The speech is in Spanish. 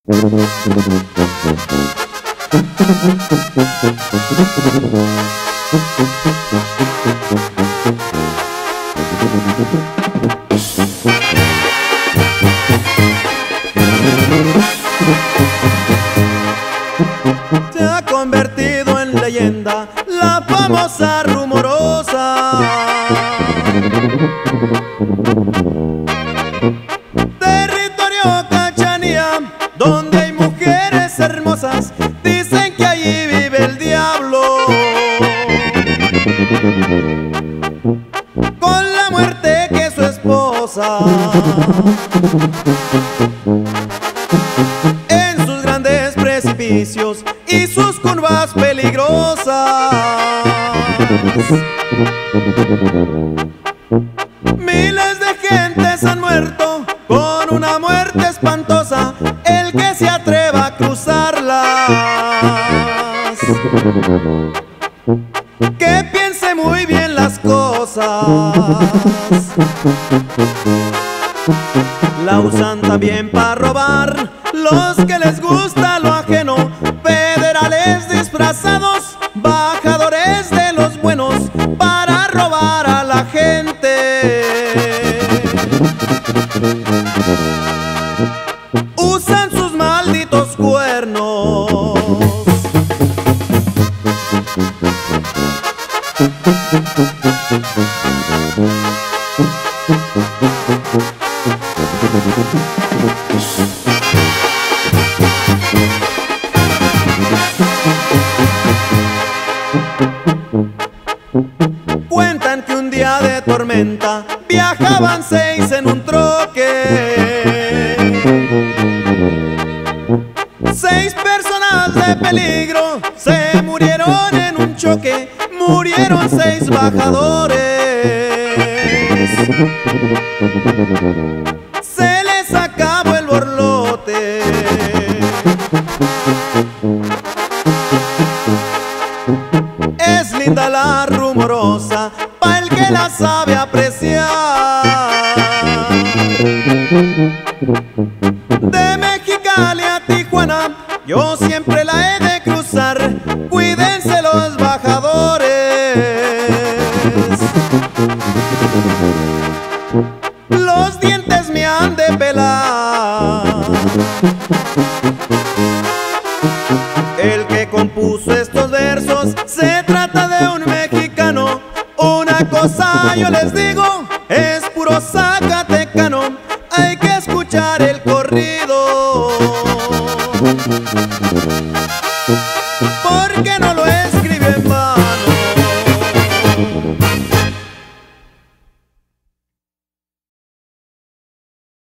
Se ha convertido en leyenda la famosa Rumorosa. Territorio Cachanía, donde hay mujeres hermosas, dicen que allí vive el diablo. Con la muerte que es su esposa. En sus grandes precipicios y sus curvas peligrosas, miles de gentes han muerto con una muerte espantosa. El que se atreva a cruzarlas, que piense muy bien las cosas. La usan también para robar los que les gusta lo ajeno, federales disfrazados, bajadores de los buenos, para robar a la gente. Usan sus malditos cuernos. Cuentan que un día de tormenta viajaban 6 en un troque. 6 personas de peligro se murieron en un choque. Murieron 6 bajadores. Se les acabó el borlote. Es linda la Rumorosa, pa' el que la sabe apreciar. De Mexicali a Tijuana, yo siempre la he de cruzar. Cuídense los bajadores. Los dientes me han de pelar. El que compuso estos versos se trata de un mexicano. Una cosa yo les digo, es puro zacatecano. Hay que escuchar el corrido.